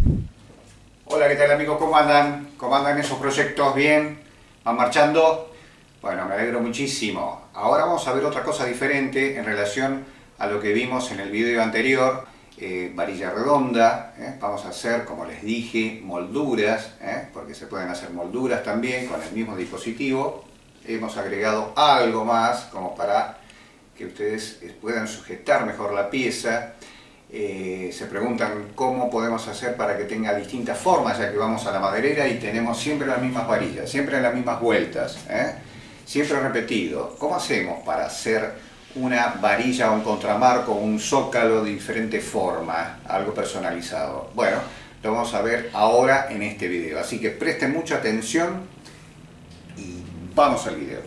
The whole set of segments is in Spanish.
Hola, ¿qué tal amigos? ¿Cómo andan? ¿Cómo andan esos proyectos? ¿Bien? ¿Van marchando? Bueno, me alegro muchísimo. Ahora vamos a ver otra cosa diferente en relación a lo que vimos en el video anterior. Varilla redonda, vamos a hacer, como les dije, molduras, porque se pueden hacer molduras también con el mismo dispositivo. Hemos agregado algo más como para que ustedes puedan sujetar mejor la pieza. Se preguntan cómo podemos hacer para que tenga distintas formas, ya que vamos a la maderera y tenemos siempre las mismas varillas, siempre las mismas vueltas, siempre repetido. ¿Cómo hacemos para hacer una varilla o un contramarco, un zócalo de diferente forma, algo personalizado? Bueno, lo vamos a ver ahora en este video, así que presten mucha atención y vamos al video.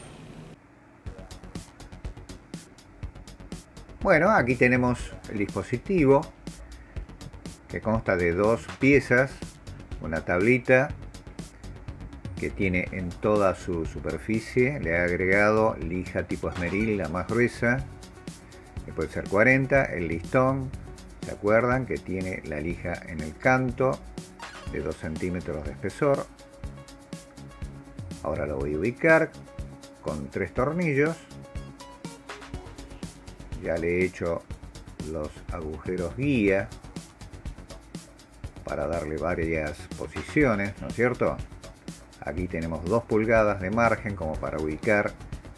Bueno, aquí tenemos el dispositivo que consta de dos piezas, una tablita que tiene en toda su superficie, le he agregado lija tipo esmeril, la más gruesa, que puede ser 40, el listón, ¿se acuerdan? Que tiene la lija en el canto de 2 centímetros de espesor. Ahora lo voy a ubicar con 3 tornillos. Ya le he hecho los agujeros guía para darle varias posiciones, ¿no es cierto? Aquí tenemos 2 pulgadas de margen como para ubicar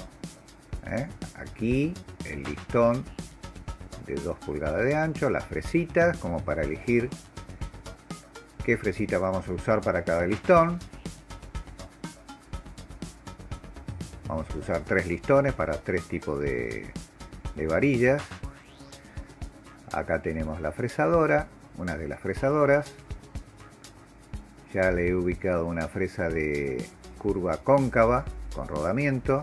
aquí el listón de 2 pulgadas de ancho, las fresitas como para elegir qué fresita vamos a usar para cada listón. Vamos a usar 3 listones para 3 tipos de varillas. Acá tenemos la fresadora, una de las fresadoras. Ya le he ubicado una fresa de curva cóncava con rodamiento.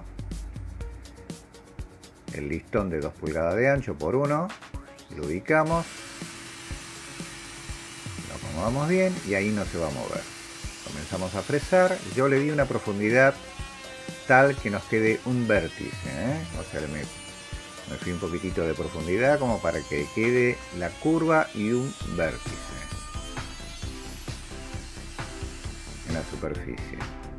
El listón de 2 pulgadas de ancho por 1. Lo ubicamos. Lo acomodamos bien y ahí no se va a mover. Comenzamos a fresar. Yo le di una profundidad tal que nos quede un vértice, o sea, me fui un poquitito de profundidad como para que quede la curva y un vértice en la superficie.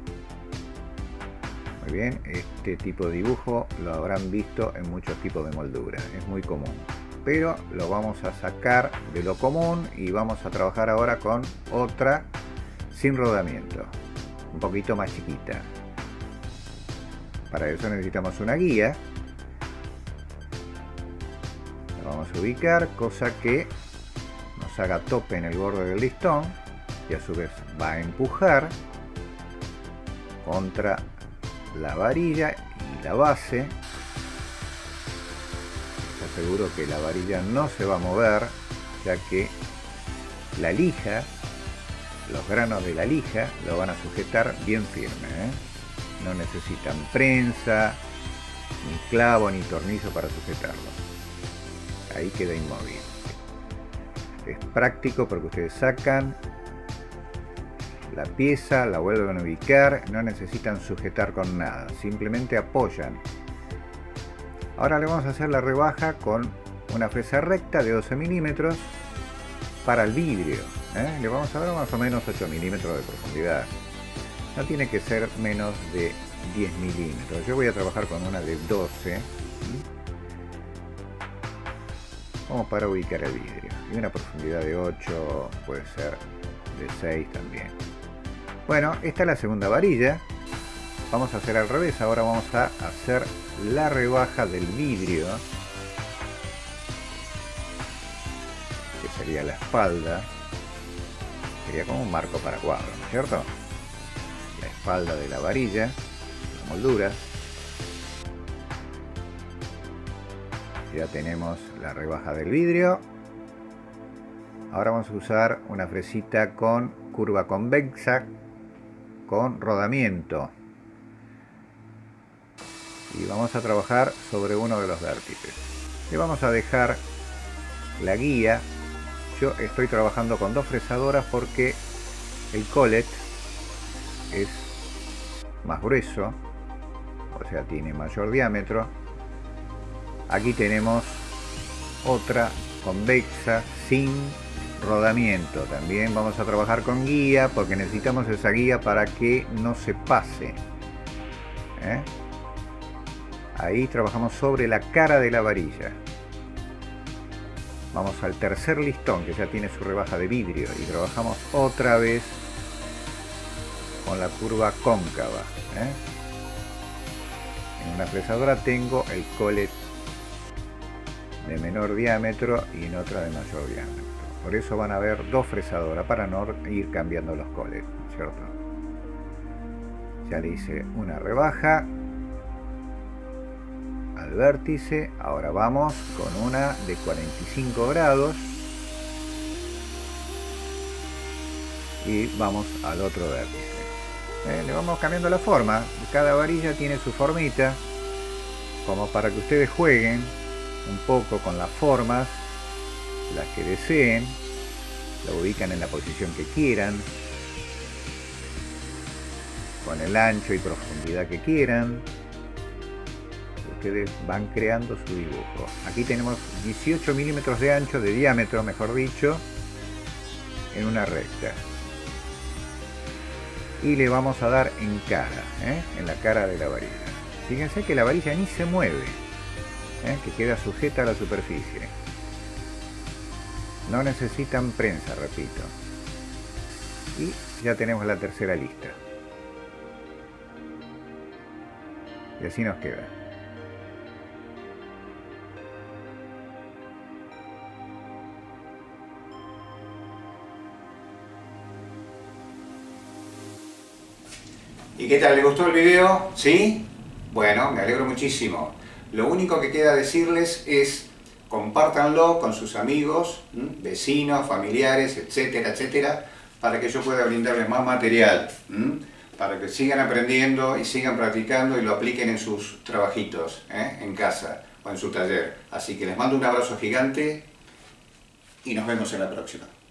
Muy bien, este tipo de dibujo lo habrán visto en muchos tipos de molduras, es muy común, pero lo vamos a sacar de lo común y vamos a trabajar ahora con otra sin rodamiento, un poquito más chiquita. Para eso necesitamos una guía. La vamos a ubicar, cosa que nos haga tope en el borde del listón y a su vez va a empujar contra la varilla y la base. Les aseguro que la varilla no se va a mover, ya que la lija, los granos de la lija lo van a sujetar bien firme, No necesitan prensa, ni clavo, ni tornillo para sujetarlo. Ahí queda inmóvil. Es práctico porque ustedes sacan la pieza, la vuelven a ubicar, no necesitan sujetar con nada, simplemente apoyan. Ahora le vamos a hacer la rebaja con una fresa recta de 12 milímetros para el vidrio. Le vamos a dar más o menos 8 milímetros de profundidad. No tiene que ser menos de 10 milímetros. Yo voy a trabajar con una de 12. Como para ubicar el vidrio. Y una profundidad de 8, puede ser de 6 también. Bueno, esta es la segunda varilla. Vamos a hacer al revés. Ahora vamos a hacer la rebaja del vidrio, que sería la espalda. Sería como un marco para cuadro, ¿no es cierto? La espalda de la varilla, la moldura. Ya tenemos la rebaja del vidrio. Ahora vamos a usar una fresita con curva convexa con rodamiento y vamos a trabajar sobre uno de los vértices. Le vamos a dejar la guía. Yo estoy trabajando con 2 fresadoras porque el collet es más grueso, o sea, tiene mayor diámetro. Aquí tenemos otra convexa sin rodamiento. También vamos a trabajar con guía porque necesitamos esa guía para que no se pase. Ahí trabajamos sobre la cara de la varilla. Vamos al tercer listón que ya tiene su rebaja de vidrio y trabajamos otra vez con la curva cóncava. En una fresadora tengo el collet de menor diámetro y en otra de mayor diámetro. Por eso van a haber dos fresadoras para no ir cambiando los collets, ¿cierto? Ya le hice una rebaja al vértice. Ahora vamos con una de 45 grados y vamos al otro vértice. Le vamos cambiando la forma. Cada varilla tiene su formita, como para que ustedes jueguen un poco con las formas, las que deseen, la ubican en la posición que quieran, con el ancho y profundidad que quieran. Ustedes van creando su dibujo. Aquí tenemos 18 milímetros de ancho, de diámetro mejor dicho, en una recta. Y le vamos a dar en cara, en la cara de la varilla. Fíjense que la varilla ni se mueve, que queda sujeta a la superficie. No necesitan prensa, repito. Y ya tenemos la tercera lista. Y así nos queda. ¿Y qué tal? ¿Le gustó el video? ¿Sí? Bueno, me alegro muchísimo. Lo único que queda decirles es compártanlo con sus amigos, vecinos, familiares, etcétera, etcétera, para que yo pueda brindarles más material, para que sigan aprendiendo y sigan practicando y lo apliquen en sus trabajitos, en casa o en su taller. Así que les mando un abrazo gigante y nos vemos en la próxima.